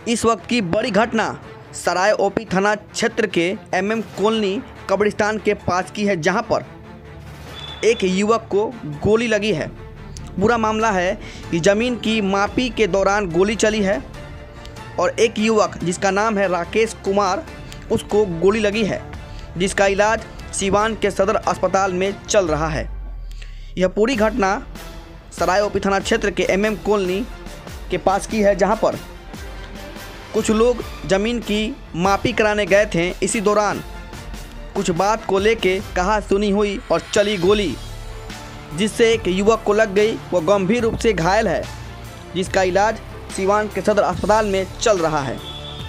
इस वक्त की बड़ी घटना सराय ओपी थाना क्षेत्र के एमएम कॉलोनी कब्रिस्तान के पास की है, जहां पर एक युवक को गोली लगी है। पूरा मामला है कि ज़मीन की मापी के दौरान गोली चली है और एक युवक जिसका नाम है राकेश कुमार, उसको गोली लगी है, जिसका इलाज सिवान के सदर अस्पताल में चल रहा है। यह पूरी घटना सराय ओपी थाना क्षेत्र के एमएम कॉलोनी के पास की है, जहां पर कुछ लोग ज़मीन की मापी कराने गए थे। इसी दौरान कुछ बात को लेके कहा सुनी हुई और चली गोली, जिससे एक युवक को लग गई। वो गंभीर रूप से घायल है, जिसका इलाज सिवान के सदर अस्पताल में चल रहा है।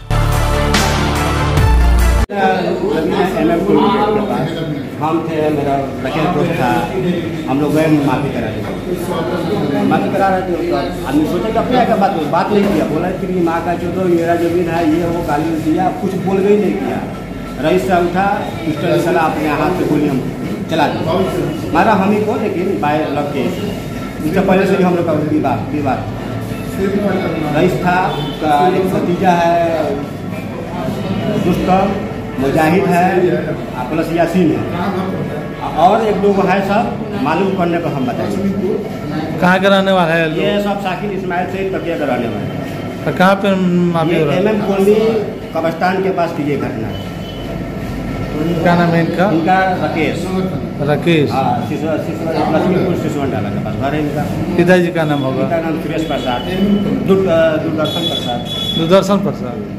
हम थे, मेरा बचेल दोस्त था, हम लोग गए माफी करा रहे थे। तो आदमी सोचा कि अपने क्या बात नहीं किया, बोला कि माँ का जो मेरा जमीन है ये वो गाली दिया, कुछ बोल भी नहीं किया। रईस से उठा पिस्टल सला अपने हाथ से गोली हम चला दिया, मारा हम ही को, लेकिन बाय लग के इससे पहले से हम लोग का विवाद रईस था। उसका एक भतीजा है दुष्कर्म, मुजाहिद है, प्लस यासीन है, और एक दो है, सब मालूम करने को हम बताएंगे। कहाँ का रहने वाला है? ये सब शाकिल इस्माइल से तकिया का रहने वाले हैं। कहाँ पे माफी हो रहा है? एमएम कॉलोनी कब्रिस्तान के पास की ये घटना है। क्या नाम है इनका? इनका राकेश। हाँ, लक्ष्मीपुर सिसवन डाला के पास घर है इनका। पिताजी का नाम होगा? इनका नाम सुरेश प्रसाद, दूरदर्शन प्रसाद। दूरदर्शन प्रसाद।